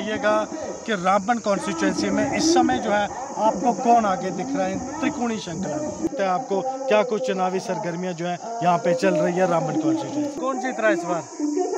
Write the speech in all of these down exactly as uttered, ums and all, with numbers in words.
बताइएगा कि रामबन कॉन्स्टिट्यूंसी में इस समय जो है आपको कौन आगे दिख रहा है त्रिकोणी श्रृंखला में? तो आपको क्या कुछ चुनावी सरगर्मियां जो है यहाँ पे चल रही है रामबन कॉन्स्टिट्यूंसी? कौन जीत रहा है इस बार?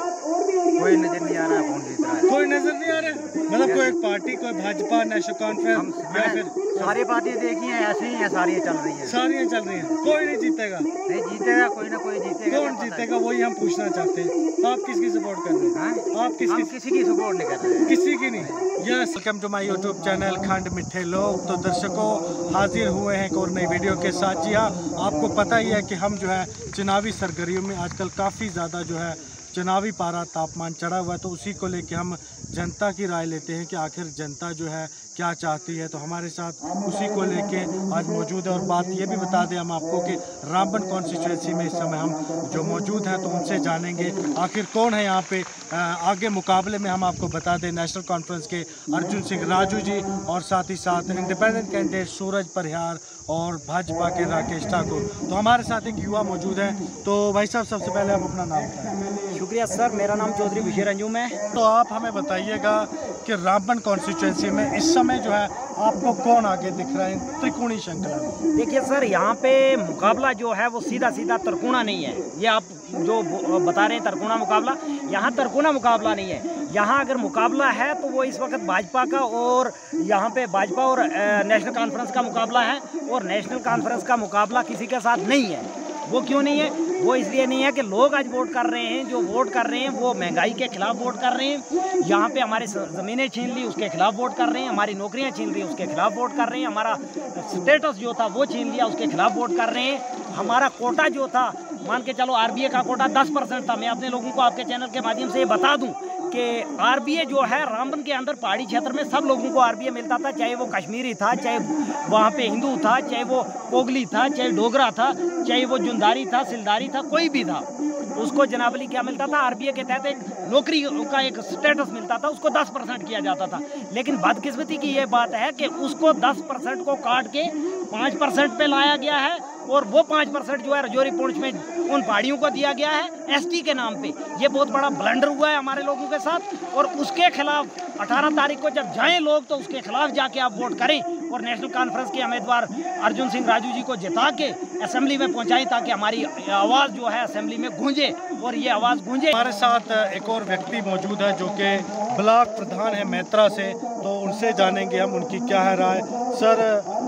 कोई नजर नहीं आ रहा कौन जीत रहा है। कोई नजर नहीं आ रहा, मतलब कोई एक पार्टी, कोई भाजपा, नेशनल कॉन्फ्रेंस या फिर सारी पार्टियां देखी हैं, ऐसी ही हैं, सारी चल रही हैं, सारी चल रही हैं, कोई नहीं जीतेगा। नहीं जीतेगा, कोई ना कोई जीतेगा। कौन जीतेगा वही हम पूछना चाहते हैं। आप किसकी सपोर्ट कर रहे हैं? आप किस हम किसी की सपोर्ट नहीं कर रहे, किसी की नहीं। Yes, welcome to my YouTube channel खंड मिठे लोग। तो दर्शकों, हाजिर हुए हैं एक और नई वीडियो के साथ। जी हाँ, आपको पता ही है कि हम जो है चुनावी सरगर्मियों में आजकल काफ़ी ज़्यादा जो है चुनावी पारा तापमान चढ़ा हुआ है, तो उसी को लेके हम जनता की राय लेते हैं कि आखिर जनता जो है क्या चाहती है। तो हमारे साथ उसी को लेके आज मौजूद है। और बात ये भी बता दें हम आपको कि रामबन कॉन्स्टिट्यूंसी में इस समय हम जो मौजूद हैं तो उनसे जानेंगे आखिर कौन है यहाँ पे। आगे मुकाबले में हम आपको बता दें नेशनल कॉन्फ्रेंस के अर्जुन सिंह राजू जी और साथ ही साथ इंडिपेंडेंट कैंडिडेट सूरज परिहार और भाजपा के राकेश ठाकुर। तो हमारे साथ एक युवा मौजूद है। तो भाई साहब, सबसे पहले आप अपना नाम बताएं। शुक्रिया सर, मेरा नाम चौधरी विजय रंजूम है। तो आप हमें बताइएगा कि रामबन कॉन्स्टिट्यूंसी में इस समय जो है आपको कौन आगे दिख रहा है त्रिकोणी श्रृंखला में? देखिए सर, यहाँ पे मुकाबला जो है वो सीधा सीधा तरकुणा नहीं है। ये आप जो बता रहे हैं तरकुणा मुकाबला, यहाँ तरकुणा मुकाबला नहीं है। यहाँ अगर मुकाबला है तो वो इस वक्त भाजपा का और यहाँ पे भाजपा और नेशनल कॉन्फ्रेंस का मुकाबला है। और नेशनल कॉन्फ्रेंस का मुकाबला किसी के साथ नहीं है। वो क्यों नहीं है? वो इसलिए नहीं है कि लोग आज वोट कर रहे हैं, जो वोट कर रहे हैं वो महंगाई के खिलाफ वोट कर रहे हैं। यहाँ पे हमारे ज़मीनें छीन ली उसके खिलाफ वोट कर रहे हैं, हमारी नौकरियाँ छीन ली उसके खिलाफ वोट कर रहे हैं, हमारा स्टेटस जो था वो छीन लिया उसके खिलाफ वोट कर रहे हैं। हमारा कोटा जो था, मान के चलो आरबीए का कोटा दस परसेंट था। मैं अपने लोगों को आपके चैनल के माध्यम से ये बता दूं कि आरबीए जो है रामबन के अंदर पहाड़ी क्षेत्र में सब लोगों को आरबीए मिलता था, चाहे वो कश्मीरी था, चाहे वहाँ पे हिंदू था, चाहे वो पोगली था, चाहे डोगरा था, चाहे वो जुंदारी था, सिलदारी था, कोई भी था, उसको जनाबली क्या मिलता था? आरबीए के तहत एक नौकरी का एक स्टेटस मिलता था, उसको दस परसेंट किया जाता था। लेकिन बदकिस्मती की ये बात है कि उसको दस परसेंट को काट के पाँच परसेंट पे लाया गया है। और वो पाँच परसेंट जो है रजौरी पुंछ में उन पहाड़ियों को दिया गया है एसटी के नाम पे। ये बहुत बड़ा ब्लंडर हुआ है हमारे लोगों के साथ। और उसके खिलाफ अठारह तारीख को जब जाएं लोग तो उसके खिलाफ जाके आप वोट करें और नेशनल कॉन्फ्रेंस के उम्मीदवार अर्जुन सिंह राजू जी को जिता के असेंबली में पहुंचाएं, ताकि हमारी आवाज़ जो है असेंबली में गूंजे और ये आवाज़ गूंजे। हमारे साथ एक और व्यक्ति मौजूद है जो कि ब्लॉक प्रधान है मैत्रा से, तो उनसे जानेंगे हम उनकी क्या है राय। सर,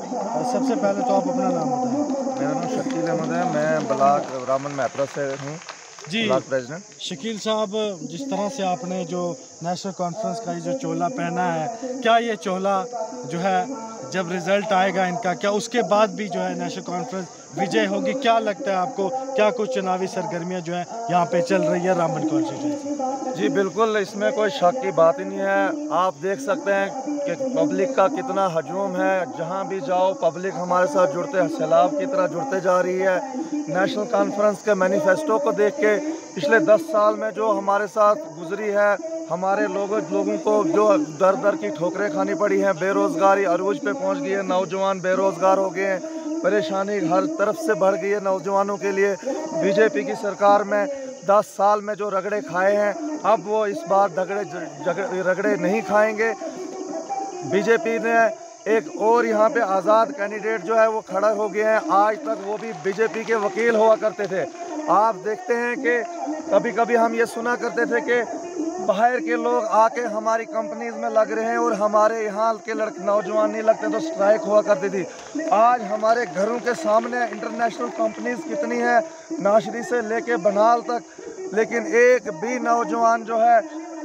सबसे पहले तो आप अपना नाम बताएं। मेरा नाम शकील अहमद है, मैं ब्लॉक रामबन मैत्रा से हूँ, जी ब्लॉक प्रेसिडेंट। शकील साहब, जिस तरह से आपने जो नेशनल कॉन्फ्रेंस का ये जो चोला पहना है, क्या ये चोला जो है जब रिजल्ट आएगा इनका, क्या उसके बाद भी जो है नेशनल कॉन्फ्रेंस विजय होगी? क्या लगता है आपको, क्या कुछ चुनावी सरगर्मियां जो है यहाँ पे चल रही है रामबन कॉन्स्टिट्यूंसी? जी बिल्कुल, इसमें कोई शक की बात ही नहीं है। आप देख सकते हैं कि पब्लिक का कितना हजूम है, जहाँ भी जाओ पब्लिक हमारे साथ जुड़ते सैलाब की तरह जुड़ते जा रही है। नेशनल कॉन्फ्रेंस के मैनिफेस्टो को देख के पिछले दस साल में जो हमारे साथ गुजरी है, हमारे लोगों लोगों को जो दर दर की ठोकरें खानी पड़ी हैं, बेरोज़गारी अरूज पे पहुंच गई है, नौजवान बेरोज़गार हो गए हैं, परेशानी हर तरफ से बढ़ गई है नौजवानों के लिए। बीजेपी की सरकार में दस साल में जो रगड़े खाए हैं, अब वो इस बार दगड़े रगड़े नहीं खाएंगे। बीजेपी ने एक और यहाँ पे आज़ाद कैंडिडेट जो है वो खड़ा हो गए हैं, आज तक वो भी बीजेपी के वकील हुआ करते थे। आप देखते हैं कि कभी कभी हम ये सुना करते थे कि बाहर के लोग आके हमारी कंपनीज में लग रहे हैं और हमारे यहाँ के लड़के नौजवान नहीं लगते, तो स्ट्राइक हुआ करती थी। आज हमारे घरों के सामने इंटरनेशनल कंपनीज कितनी है, नाशरी से लेके बनाल तक, लेकिन एक भी नौजवान जो है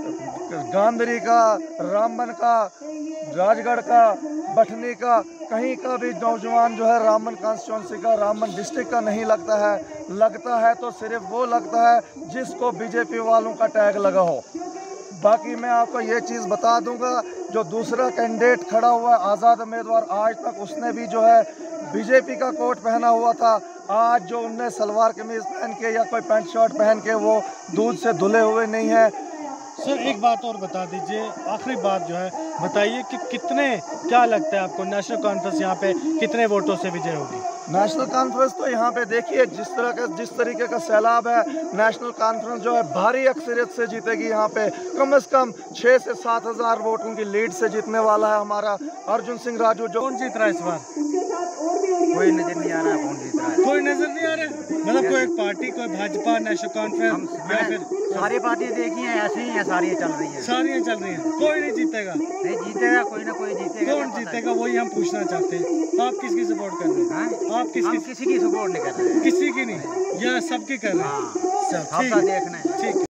गांधरी का, रामबन का, राजगढ़ का, बठनी का, कहीं का भी नौजवान जो है रामबन कॉन्स्टिट्यूंसी का, रामबन डिस्ट्रिक्ट का नहीं लगता है। लगता है तो सिर्फ वो लगता है जिसको बीजेपी वालों का टैग लगा हो। बाकी मैं आपको ये चीज़ बता दूंगा, जो दूसरा कैंडिडेट खड़ा हुआ है आज़ाद उम्मीदवार, आज तक उसने भी जो है बीजेपी का कोट पहना हुआ था। आज जो उनने सलवार कमीज पहन के या कोई पैंट शर्ट पहन के वो दूध से धुले हुए नहीं है। सर, एक बात और बता दीजिए, आखिरी बात जो है बताइए कि कितने, क्या लगता है आपको नेशनल कॉन्फ्रेंस यहाँ पे कितने वोटों से विजय होगी? नेशनल कॉन्फ्रेंस तो यहाँ पे देखिए जिस तरह का जिस तरीके का सैलाब है, नेशनल कॉन्फ्रेंस जो है भारी अक्सरियत से जीतेगी। यहाँ पे कम से कम छः से सात हजार वोटों की लीड से जीतने वाला है हमारा अर्जुन सिंह राजू। जो कौन जीत रहा है इस बार? कोई नजर नहीं आ रहा कौन जीत रहा है। कोई नजर नहीं आ रहा है, मतलब कोई एक पार्टी, कोई भाजपा, नेशनल कॉन्फ्रेंस या फिर सारी पार्टियां देखी हैं, ऐसी ही हैं, सारी चल रही हैं, सारी चल रही हैं, कोई नहीं जीतेगा। नहीं जीतेगा, कोई ना कोई जीतेगा। कौन जीतेगा वही हम पूछना चाहते हैं। आप किसकी सपोर्ट कर रहे हैं? आप किसकी? किसी की सपोर्ट नहीं कर रहे, किसी की नहीं या सबकी कर रहे हैं? हाँ, सब ठीक देखना है। ठीक।